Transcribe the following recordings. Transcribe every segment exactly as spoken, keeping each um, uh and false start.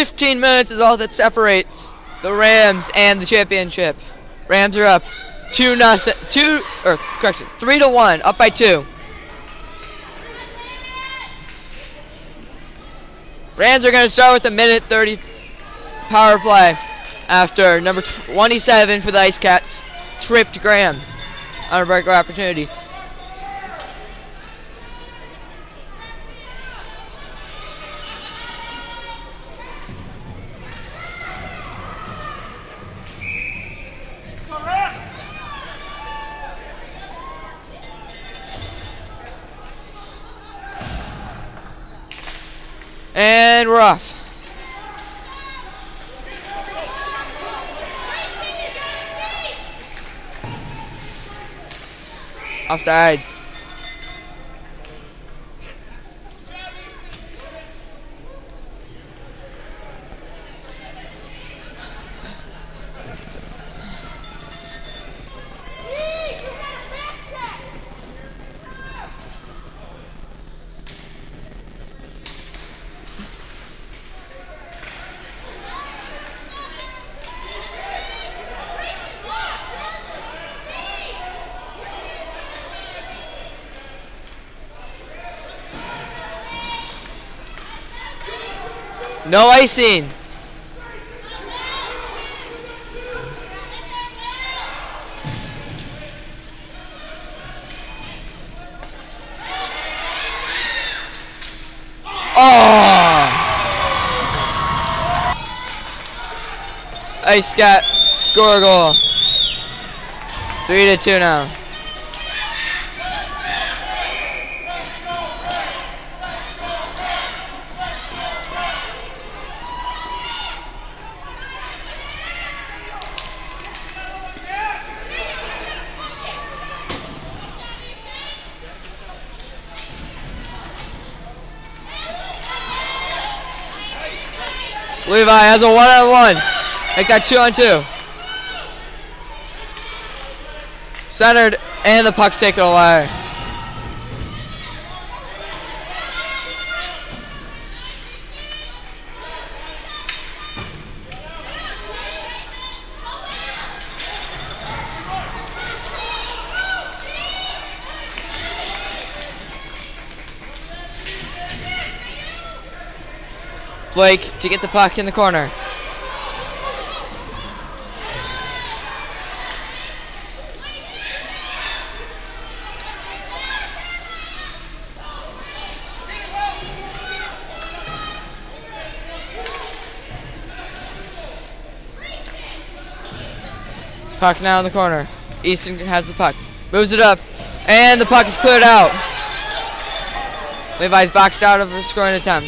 fifteen minutes is all that separates the Rams and the championship. Rams are up two nothing, two or correction, three to one, up by two. Rams are going to start with a minute thirty power play after number twenty-seven for the Ice Cats tripped Graham on a breakaway opportunity. And we're off. Offsides. No icing. Oh! Ice Cat score a goal. Three to two now. Levi has a one-on-one. Make that two-on-two. Centered, and the puck's taken away. Blake to get the puck in the corner. Puck now in the corner. Easton has the puck. Moves it up. And the puck is cleared out. Levi's boxed out of the scoring attempt.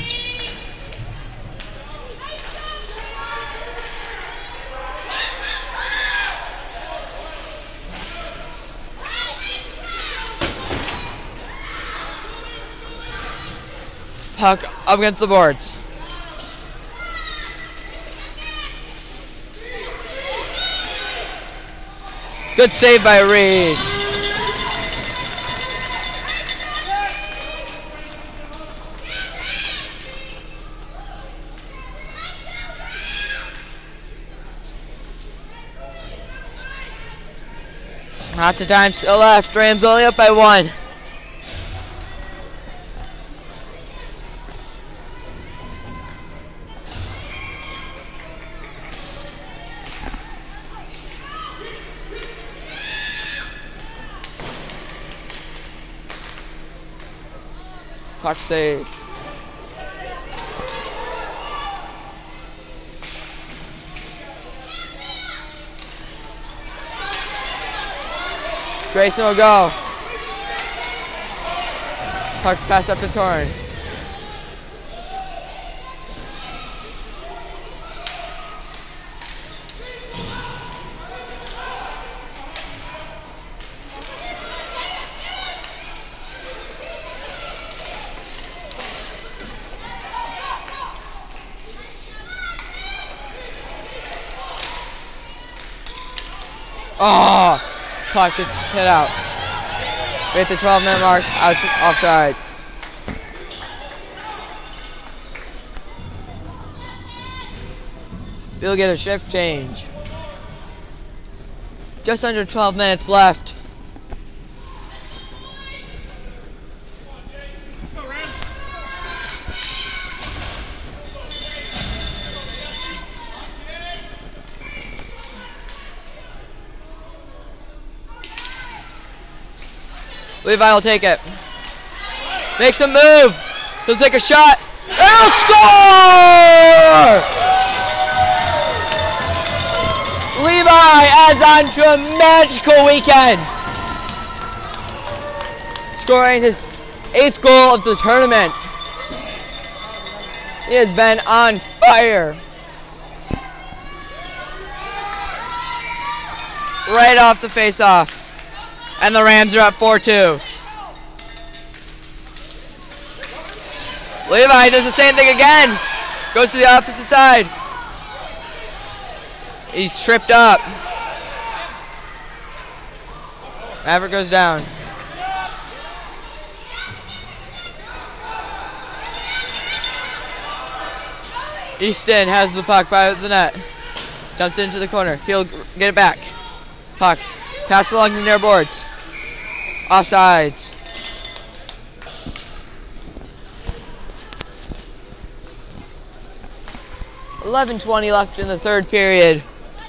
Puck up against the boards. Good save by Reed. Lots of time still left. Rams only up by one. Puck saved. Grayson will go. Puck's passed up to Torrin. Oh, puck gets hit out. We're at the twelve minute mark, out offsides. We'll get a shift change. Just under twelve minutes left. Levi will take it. Makes a move. He'll take a shot. And he'll score! Levi adds on to a magical weekend. Scoring his eighth goal of the tournament. He has been on fire. Right off the face-off. And the Rams are up four two. Levi does the same thing again. Goes to the opposite side. He's tripped up. Maverick goes down. Easton has the puck by the net. Jumps into the corner. He'll get it back. Puck. Pass along the near boards. Offsides. eleven twenty left in the third period.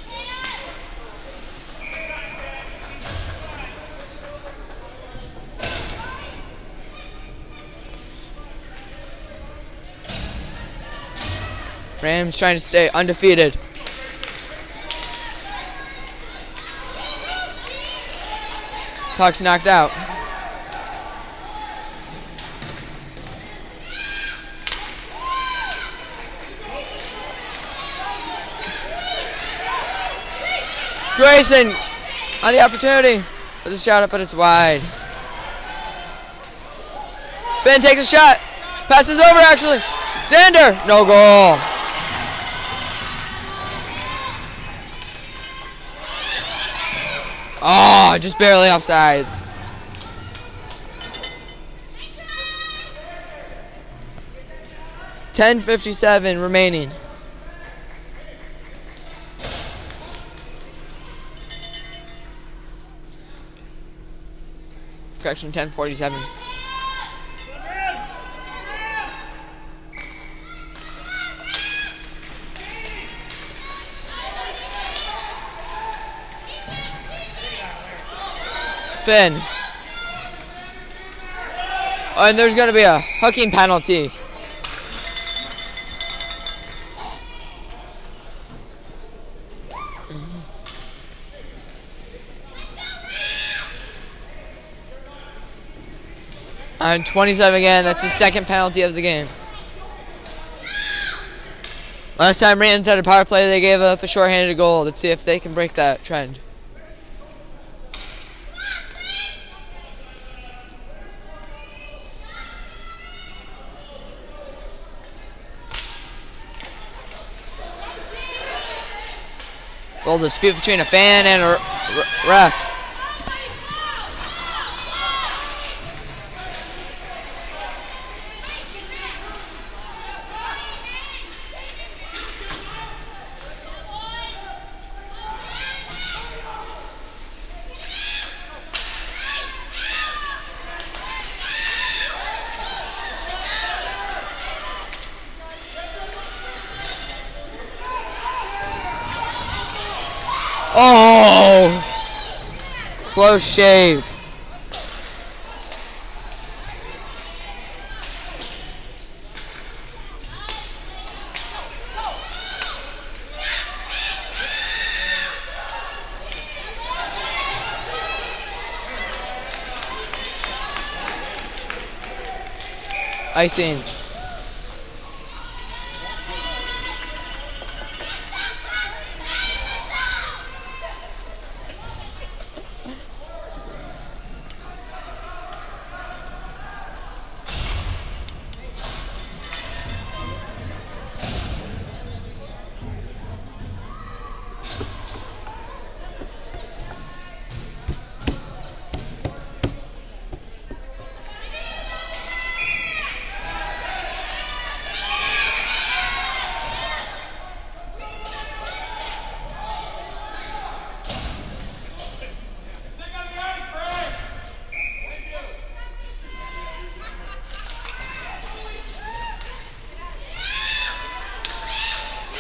Rams trying to stay undefeated. Puck's knocked out. Grayson on the opportunity with a shot up, but it's wide. Ben takes a shot. Passes over actually. Xander, no goal. Oh, just barely offsides. ten fifty-seven remaining. Correction, ten forty-seven. Finn. Oh, and there's going to be a hooking penalty. On twenty-seven again, that's the second penalty of the game. Last time Rams had a power play, they gave up a shorthanded goal. Let's see if they can break that trend. Little dispute between a fan and a ref. Oh! Close shave. Icing.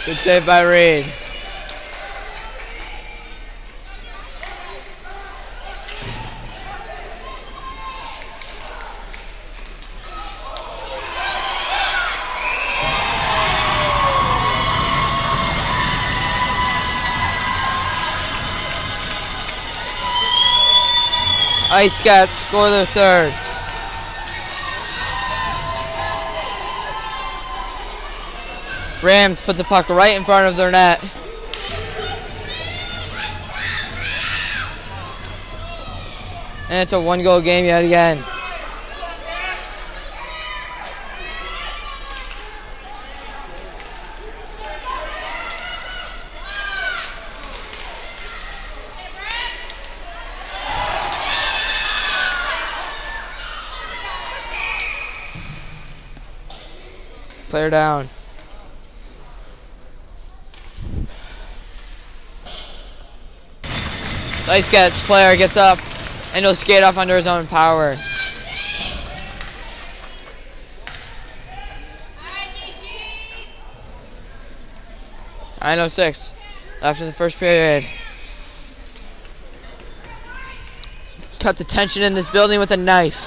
Good save by Reed. Ice Cats score their third. Rams put the puck right in front of their net. And it's a one-goal game yet again. Player down. Ice Cats player gets up and he'll skate off under his own power. nine oh six left in the first period. Cut the tension in this building with a knife.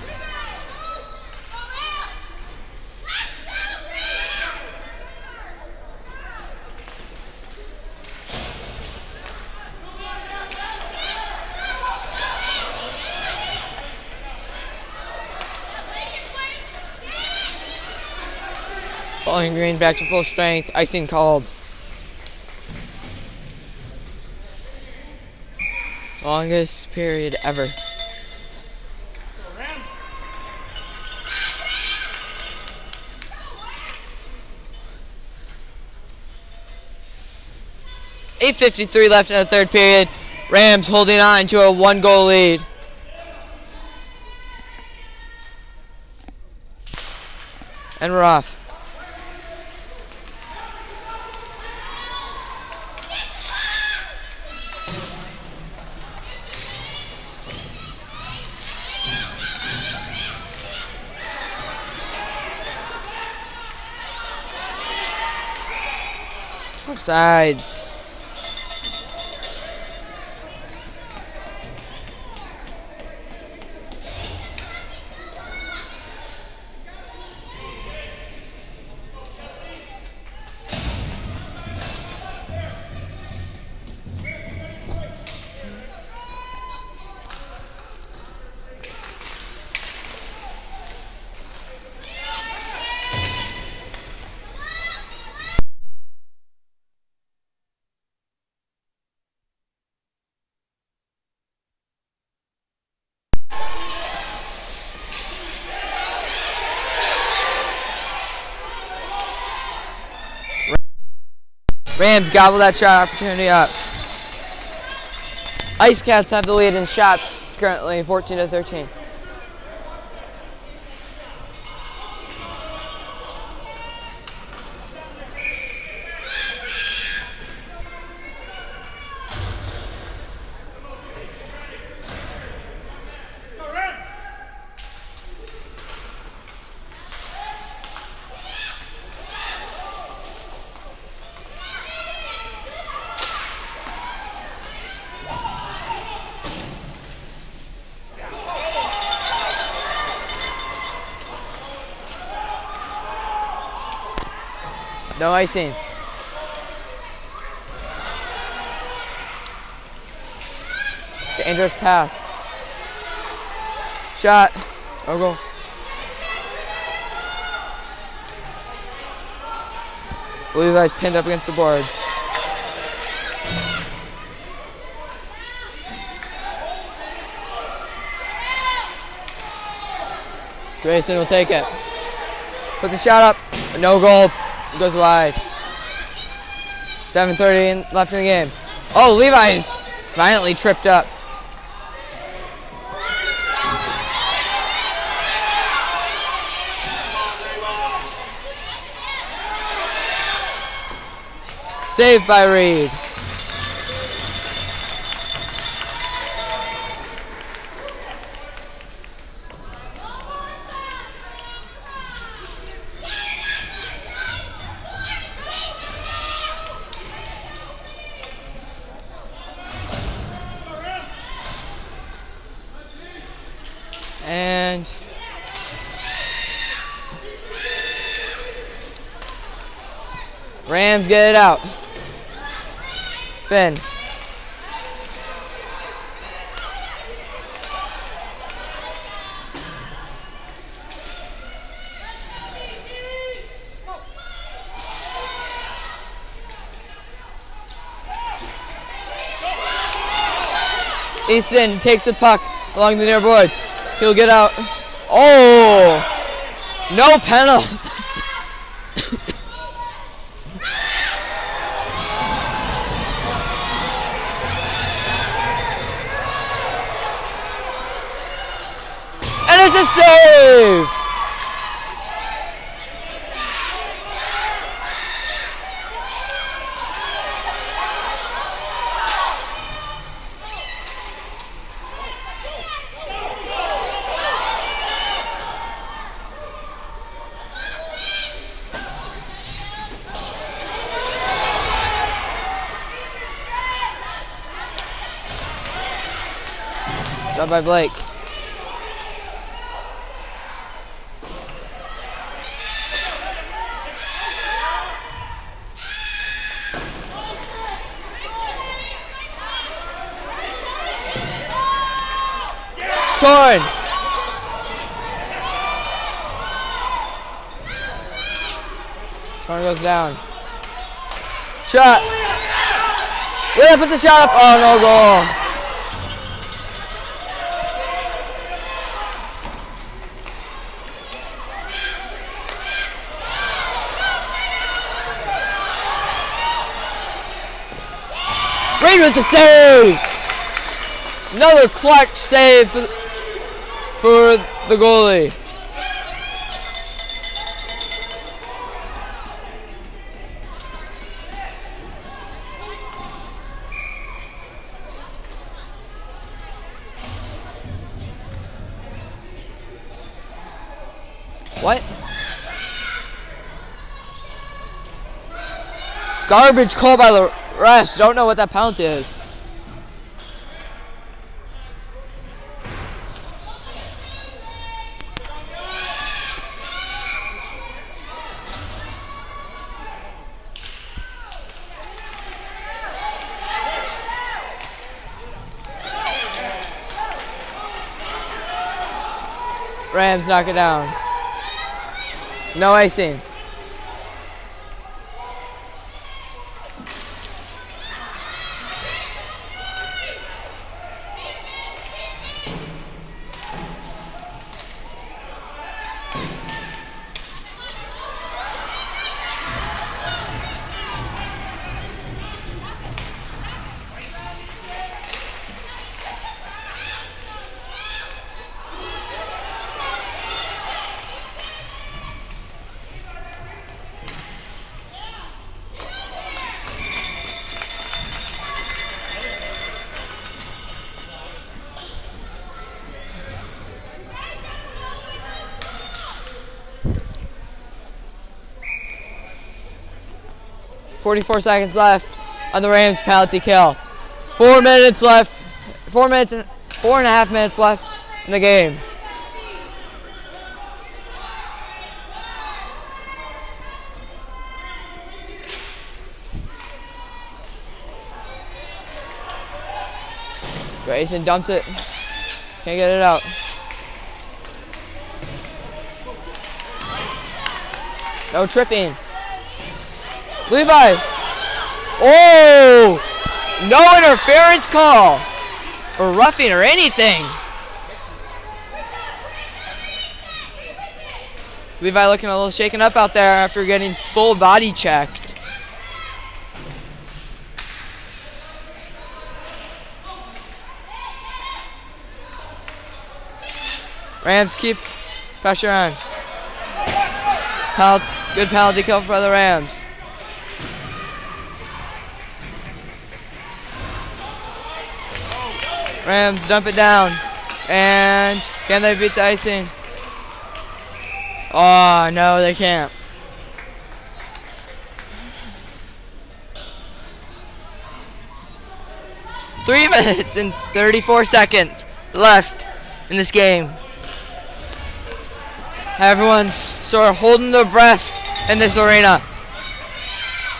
Bowling Green back to full strength. Icing called. Longest period ever. eight fifty-three left in the third period. Rams holding on to a one-goal lead. And we're off. Both sides. Rams gobble that shot opportunity up. Ice Cats have the lead in shots currently, fourteen to thirteen. No icing. Dangerous pass. Shot. No goal. Levi's pinned up against the boards. Grayson will take it. Put the shot up. No goal. Goes wide. seven thirty left in the game. Oh, Levi's violently tripped up. Saved by Reed. Rams get it out. Finn. Easton takes the puck along the near boards. He'll get out. Oh! No penalty. And it's a save! Shot by Blake. Torn. Torn goes down. Shot. Yeah, put the shot up. Oh, no goal. Reed with the save. Another clutch save for, for the goalie. What? Garbage call by the refs. Don't know what that penalty is. Rams knock it down. No icing. forty-four seconds left on the Rams penalty kill. Four minutes left. Four minutes and four and a half minutes left in the game. Grayson dumps it. Can't get it out. No tripping. Levi. Oh! No interference call. Or roughing or anything. Levi looking a little shaken up out there after getting full body checked. Rams keep pressure on. Pal good penalty kill for the Rams. Rams dump it down. And can they beat the icing? Oh, no, they can't. Three minutes and thirty-four seconds left in this game. Everyone's sort of holding their breath in this arena.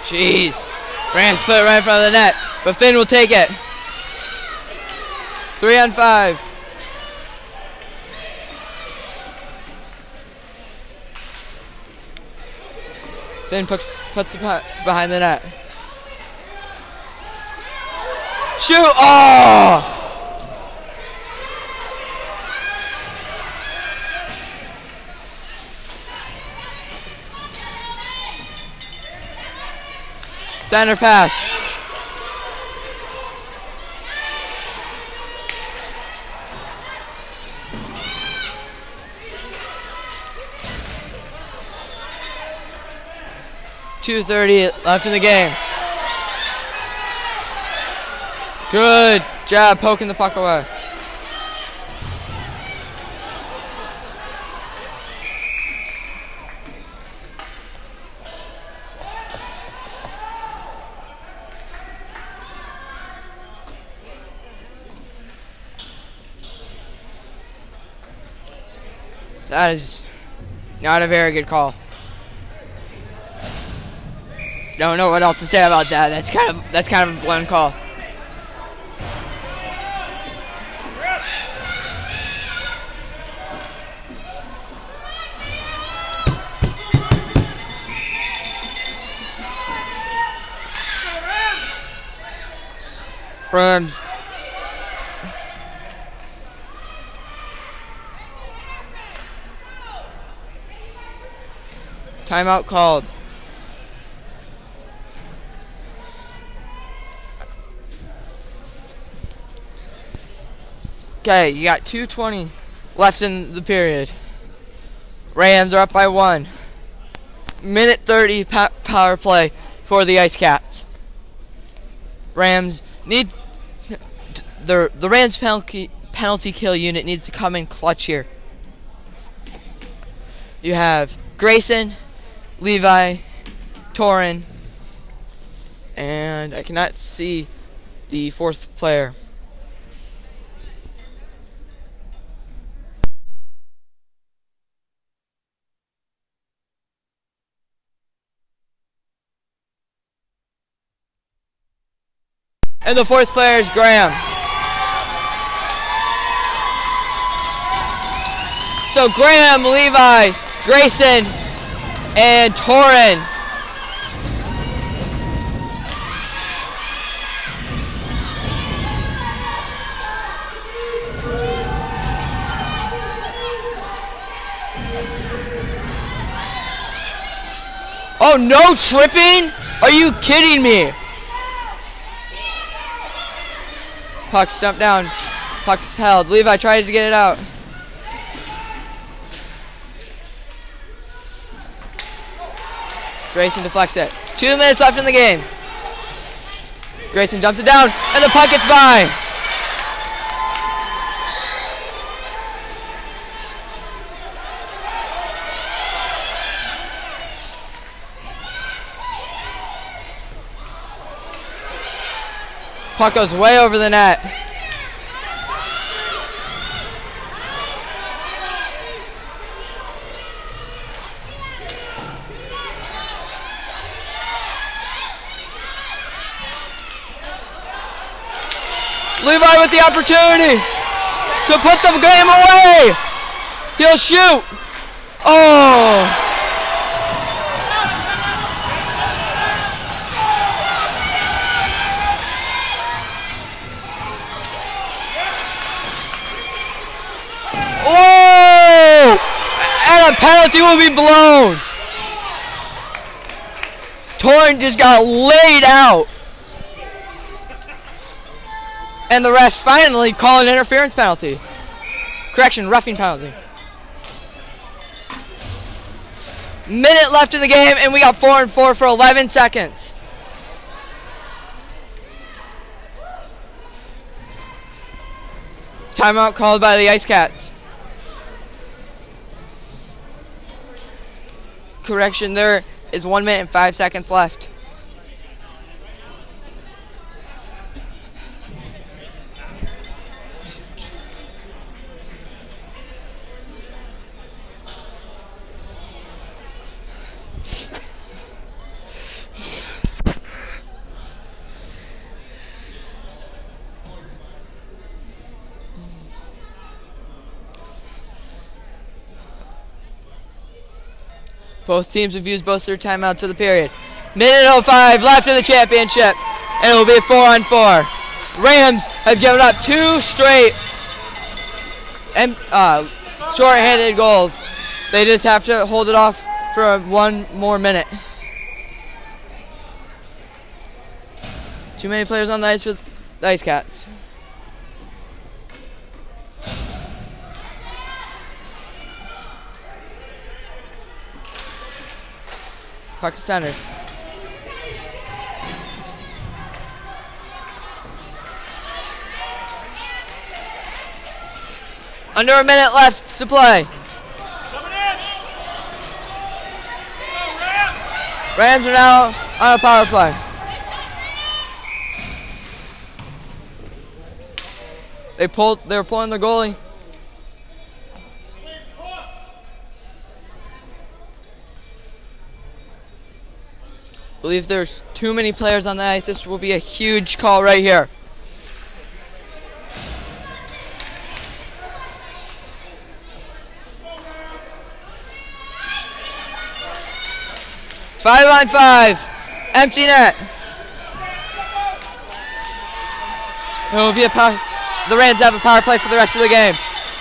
Jeez. Rams put it right in front of the net, but Finn will take it. Three on five. Finn puts, puts it behind the net. Shoot! Oh! Center pass. two thirty left in the game. Good job poking the puck away. That is not a very good call. Don't know what else to say about that. That's kind of that's kind of a blunt call. Rams. Timeout called. Okay, you got two twenty left in the period. Rams are up by one. Minute thirty power play for the Ice Cats. Rams need the the Rams penalty penalty kill unit needs to come in clutch here. You have Grayson, Levi, Torin, and I cannot see the fourth player. And the fourth player is Graham. So Graham, Levi, Grayson, and Torin. Oh, no tripping? Are you kidding me? Puck stumped down. Puck's held. Levi tries to get it out. Grayson deflects it. Two minutes left in the game. Grayson dumps it down, and the puck gets by. Puck goes way over the net. Levi with the opportunity to put the game away. He'll shoot. Oh. Whoa! And a penalty will be blown. Torin just got laid out. And the refs finally call an interference penalty. Correction, roughing penalty. Minute left in the game, and we got four and four for eleven seconds. Timeout called by the Ice Cats. Correction, there is one minute and five seconds left. Both teams have used both their timeouts for the period. Minute oh five left in the championship. And it will be a four on four. Rams have given up two straight and uh, short-handed goals. They just have to hold it off for one more minute. Too many players on the ice for the Ice Cats. Puck center. Under a minute left to play. Rams are now on a power play. They pulled. They were pulling the goalie. I believe there's too many players on the ice. This will be a huge call right here. Five on five. Empty net. It will be a power. The Rams have a power play for the rest of the game.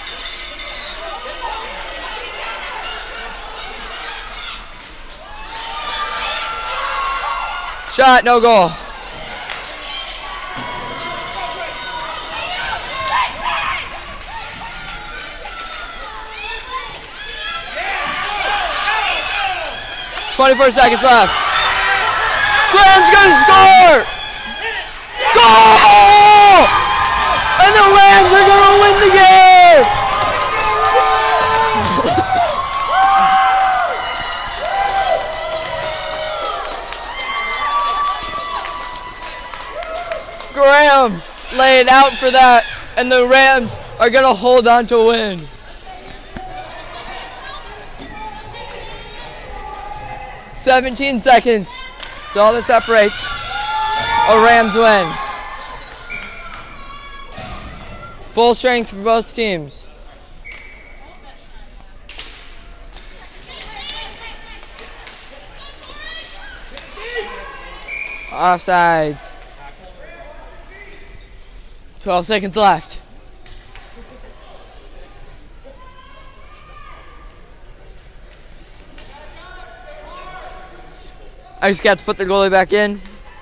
Shot, no goal. twenty-four seconds left. Rams gonna score! Goal! And the Rams are gonna win the game! Graham laying out for that, and the Rams are gonna hold on to win. seventeen seconds. That's all that separates a Rams win. Full strength for both teams. Offsides. twelve seconds left. Ice Cats put the goalie back in.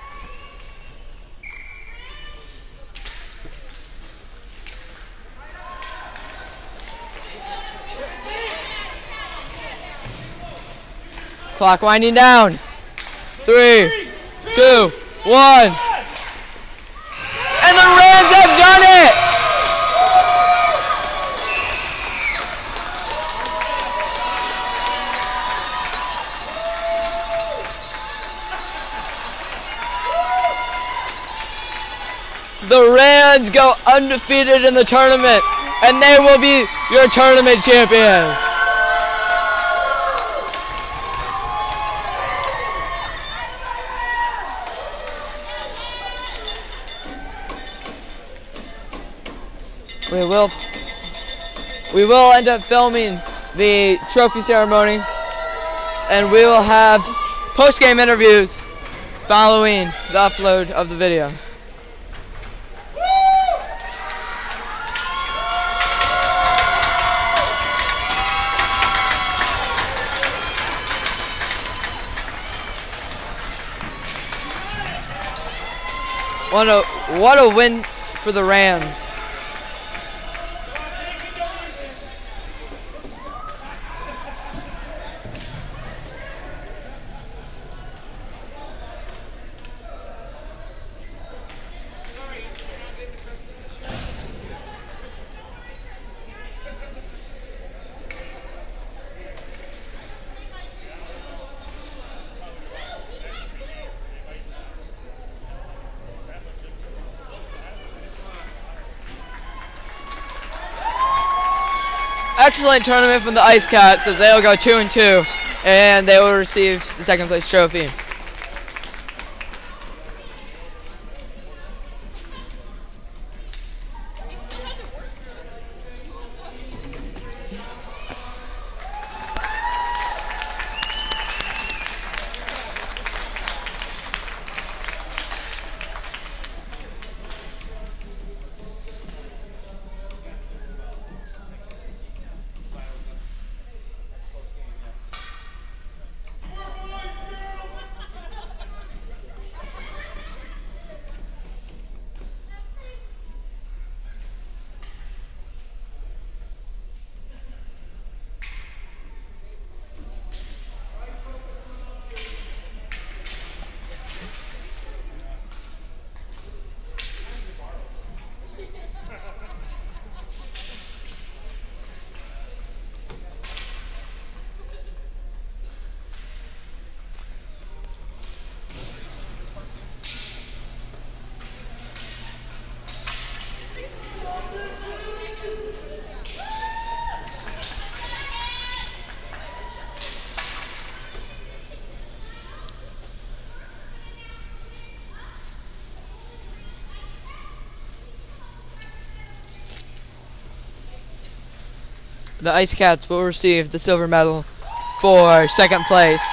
Clock winding down. Three, two, one. And the Rams have done it! The Rams go undefeated in the tournament, and they will be your tournament champions. We will, we will end up filming the trophy ceremony, and we will have post-game interviews following the upload of the video. What a, what a win for the Rams. Excellent tournament from the Ice Cats, as they will go two and two, and they will receive the second place trophy. the Ice Cats will receive the silver medal for second place.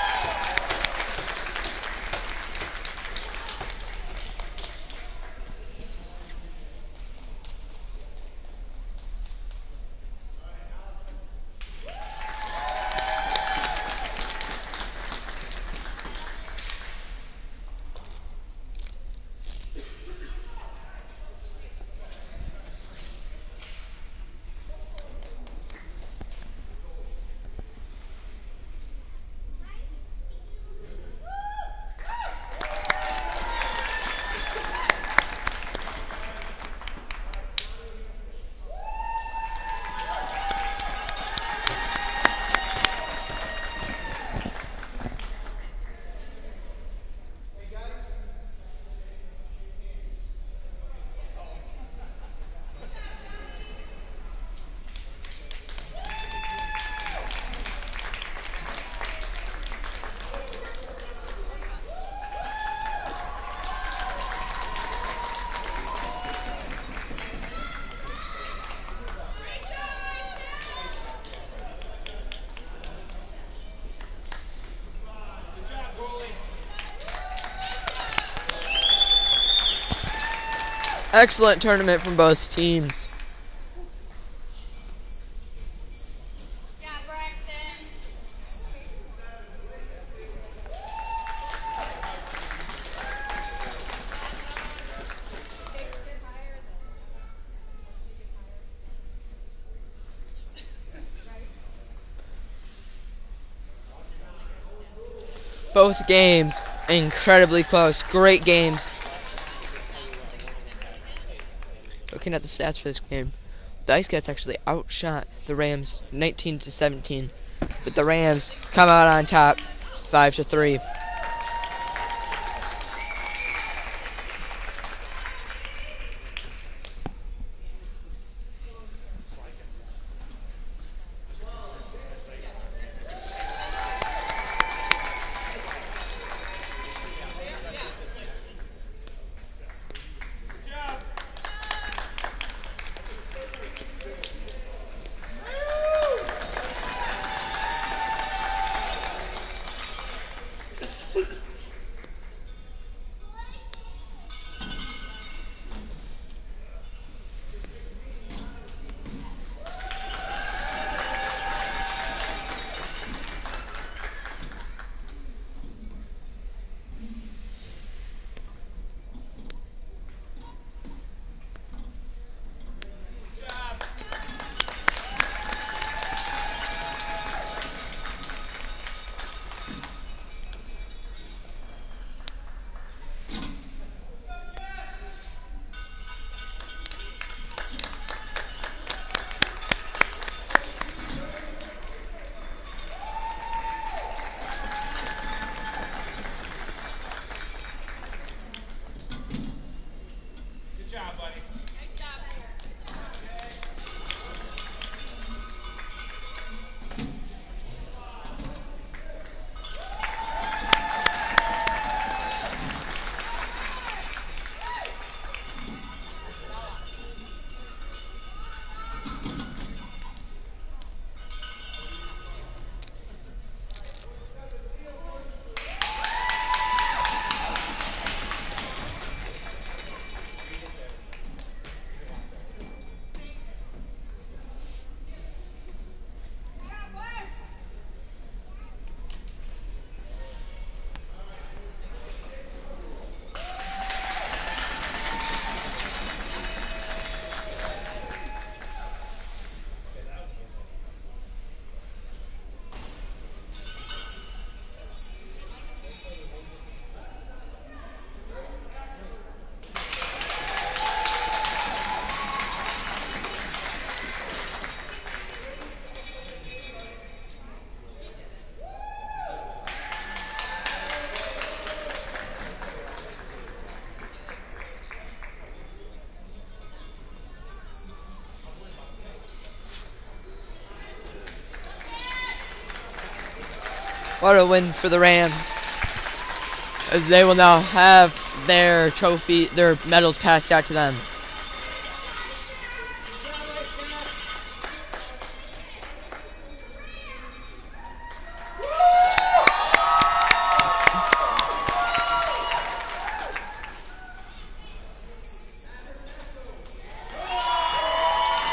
Excellent tournament from both teams. Yeah, Braxton. Both games incredibly close. Great games. Looking at the stats for this game, the Ice Cats actually outshot the Rams nineteen to seventeen, but the Rams come out on top five to three. What a win for the Rams, as they will now have their trophy, their medals passed out to them.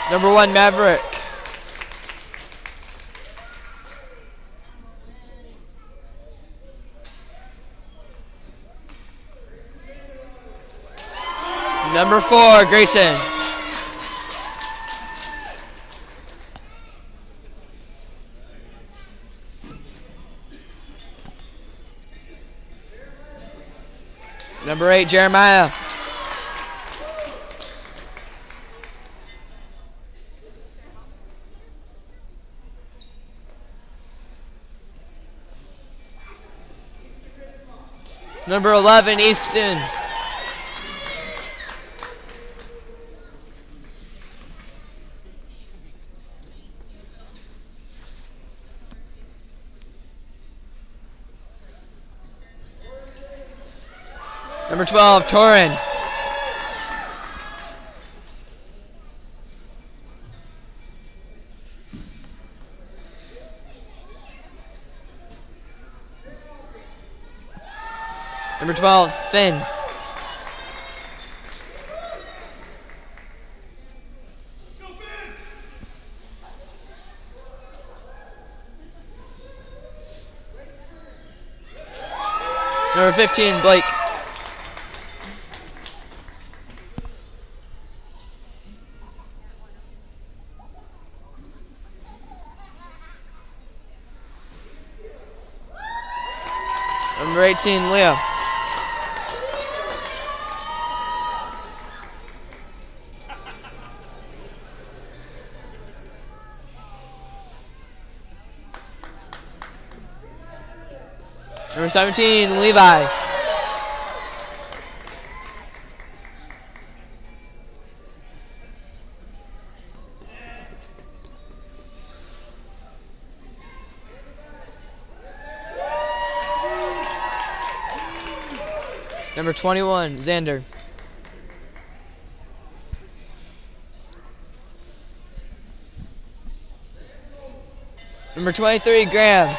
Number one, Maverick. Number four, Grayson. Number eight, Jeremiah. Number eleven, Easton. Number twelve, Torin. Number twelve, Finn. Number fifteen, Blake. Number eighteen, Leo. Number seventeen, Levi. Number twenty-one, Xander. Number twenty-three, Graham.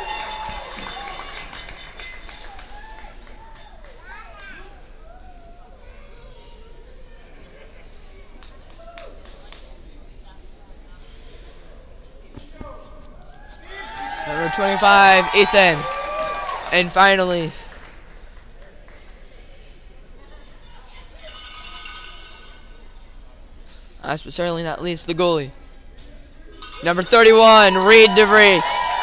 Number twenty-five, Ethan. And finally, last but certainly not least, the goalie. Number thirty-one, Reed DeVries.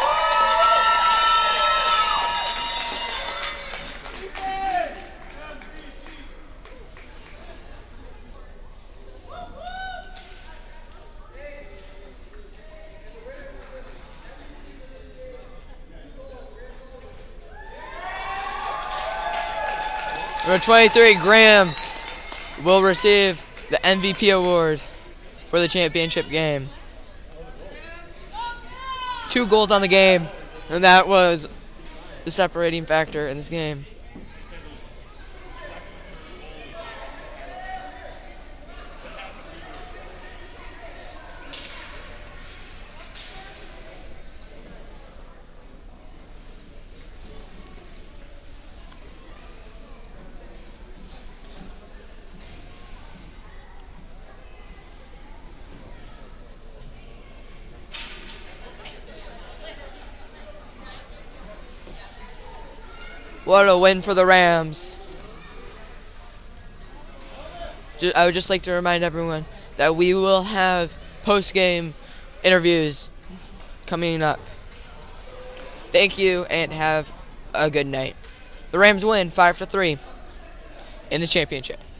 Number twenty-three, Graham, will receive the M V P award for the championship game. Two goals on the game, and that was the separating factor in this game. What a win for the Rams. Just, I would just like to remind everyone that we will have post-game interviews coming up. Thank you and have a good night. The Rams win five to three in the championship.